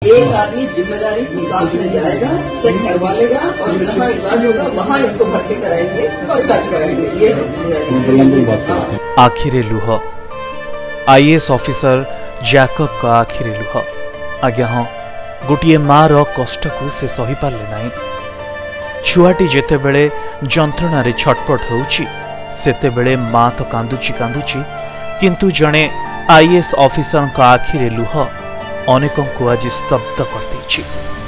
एक आदमी जिम्मेदारी से साथ में जाएगा, चेक करवा लेगा और जहाँ इलाज होगा वहाँ इसको भर्ती कराएंगे और इलाज कराएंगे। ये है जिम्मेदारी। आखिरे लुह आईएएस ऑफिसर जैकब का आखिरे लुह। आज्ञा हाँ, गोटे माँ रो कष्ट को से सही पारे ना। छुआटी जेते बेले जंत्रणार छटपट होउची सेते बेले माँ तो कांदुची कांदुची, किंतु जड़े आईएएस ऑफिसर का आखिरे लुह अनेकों को आज स्तब्ध कर देछि।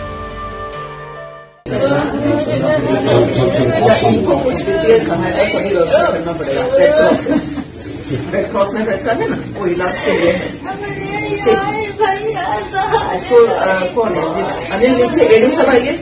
इनको कुछ वित्तीय सहायता की व्यवस्था करना पड़ेगा। रेड क्रॉस में पैसा है ना, वो इलाज के लिए है। इसको कौन है जी? अनिल नीचे एडिंग सब आइए।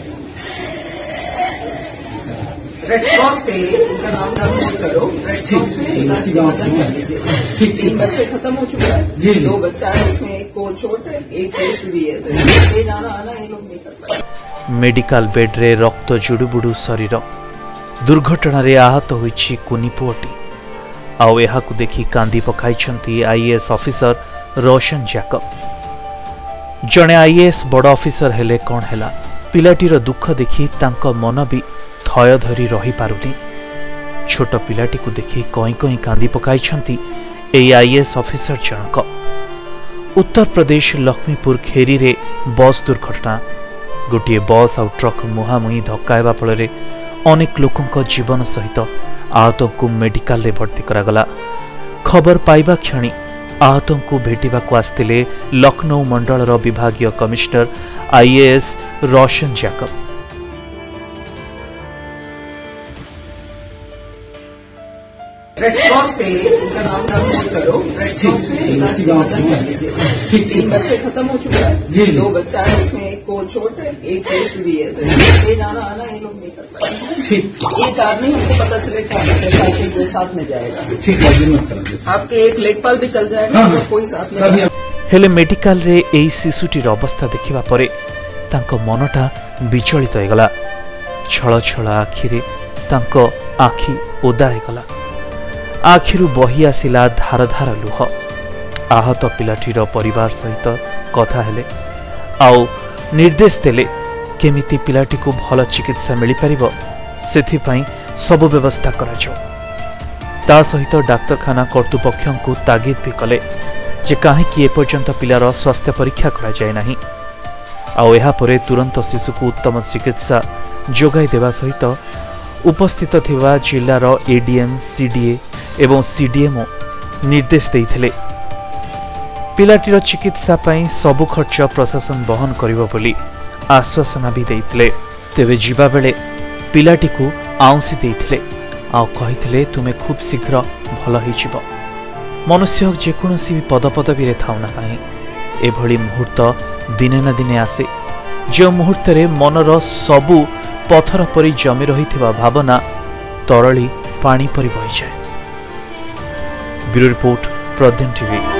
रेड क्रॉस से उनका नाम करो, रेड क्रॉस से इलाज की मदद कर लीजिए। 3 बच्चे खत्म हो चुका है, 2 बच्चा है, उसमें एक को चोट है, एक केस भी है, तो ये जाना आना ये लोग नहीं कर पाए। मेडिकल बेड रे रक्त जुड़ुबुड़ू शरीर दुर्घटना रे आहत होइछि कुनी पुअटी। आउ एहाकु देखि कांदी पकाइछंती आईएएस ऑफिसर रोशन जैकब। जणे आईएएस बड़ ऑफिसर हेले कोन हेला, पिलाटीर दुख देखि तांको मन भी थय धरी रही पारुनी। छोट पिलाटी को देखि कई कई कांदी पकाइछंती एई आईएएस ऑफिसर जनक। उत्तर प्रदेश लक्ष्मीपुर खेरी रे बस दुर्घटना। गोटे बस और ट्रक मुहांमुही धक्का फल अनेक लोकों जीवन सहित आहतों को मेडिकल रे भर्ती करागला। खबर पाइबा क्षणी आहतों को भेटिबाकु आस्तिले लखनऊ मंडल विभागीय commissioner IAS Roshan Jacob. Red cross से उनका नाम करो, रेड क्रॉस से इलाज की मदद कर लीजिए। 3 बच्चे खत्म हो चुका है, 2 बच्चा है, उसमें एक को चोट है, एक केस भी है, तो ये जाना आना ये लोग नहीं कर पाए। एक आदमी हमको पता चले कि साथ में जाएगा। आपके एक लेखपाल भी चल जाएगा, तो कोई साथ में। हेले मेडिकल रे एई शिशुटीर अवस्था देखिबा परे तांको मनटा विचलित होइगला। छळ छळ आखिरे तांको आखि ओदा होइगला। आखिरु बही आसिला धार धार लुह। आहत पिलाटीर परिवार सहित कथा हेले आउ निर्देश देले केमिति पिलाटी को भल चिकित्सा मिल पारिबो, सेथिपई सब व्यवस्था कराजो। ता सहित डाक्तरखाना कर्तृपक्षों को तागिद भी कले जे काहेकि एपर्यंत पिलार स्वास्थ्य परीक्षा करा जाए नाही। आउ एहा परे तुरंत शिशु को उत्तम चिकित्सा जोगाई देवा सहित उपस्थित थिबा जिल्लार एडीएम सीडीए एवं सीडीएमओ निर्देश देइथिले। पिलाटीर चिकित्सा पई सबु खर्च प्रशासन वहन करिवो बोली आश्वासन भी देइथिले। तेबे जीवा बेले पिलाटी को आउंसी देइथिले आ कहिथिले तुमे खूब शीघ्र भल होइजिबो। मनुष्य जेकोसी भी पदपदवी रे थाउना काहे एभली मुहूर्त दिने ना दिने आसे, जो मुहूर्त रे मनर सबु पथर परी जमी रहिथिबा भावना तरली पानी परी बहि जाए। ब्यूरो रिपोर्ट प्रदेन टीवी।